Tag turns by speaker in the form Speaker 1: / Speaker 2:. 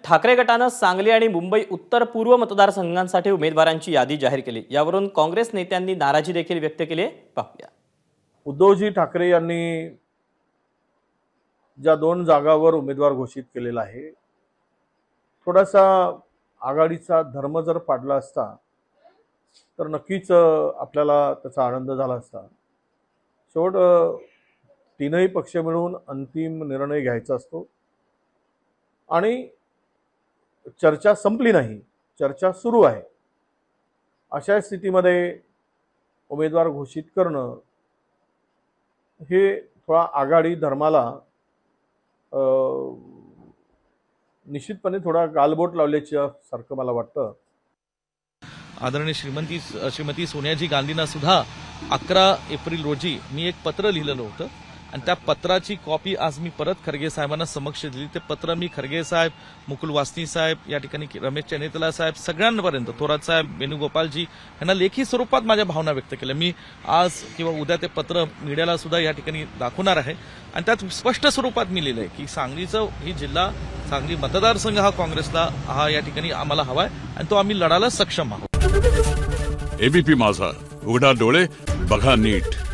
Speaker 1: ठाकरे गटानं सांगली आणि मुंबई उत्तर पूर्व मतदारसंघांसाठी उमेदवारांची यादी जाहीर केली। यावरून काँग्रेस नेत्यांनी नाराजी देखील व्यक्त केली। पाहूया।
Speaker 2: उद्धवजी ठाकरे यांनी ज्या 2 जागावर उमेदवार घोषित केलेला आहे, थोडासा आघाडीचा धर्म जर पाडला असता तर नक्कीच आपल्याला त्याचा आनंद झाला असता। शेवट तीनही पक्ष मिळून अंतिम निर्णय घ्यायचा असतो आणि चर्चा संपली नाही, चर्चा सुरू आहे। अशा स्थितीमध्ये उमेदवार घोषित करणं हे थोडा आघाडी धर्माला निश्चितपणे थोडा गालबोट लावल्याच्या सारखं मला वाटतं।
Speaker 3: आदरणीय श्रीमती सोनियाजी गांधींना सुद्धा 11 एप्रिल रोजी मी एक पत्र लिहिलेलं होतं आणि त्या पत्राची कॉपी आज मी परत खरगे साहेबांना समक्ष दिली। ते पत्र मी खरगे साहेब, मुकुल वासनी साहेब, या ठिकाणी रमेश चन्नेतला साहेब, सगळ्यांपर्यंत, थोरात साहेब, वेणुगोपालजी यांना लेखी स्वरूपात माझ्या भावना व्यक्त केल्या। मी आज किंवा उद्या ते पत्र मीडियाला सुद्धा या ठिकाणी दाखवणार आहे आणि त्यात स्पष्ट स्वरूपात मी लिहिलंय की सांगलीचा ही जिल्हा, सांगली मतदारसंघ हा काँग्रेसला हा या ठिकाणी आम्हाला हवाय आणि तो आम्ही लढायला सक्षम आहोत।
Speaker 4: एबीपी माझा, उघडा डोळे बघा नीट।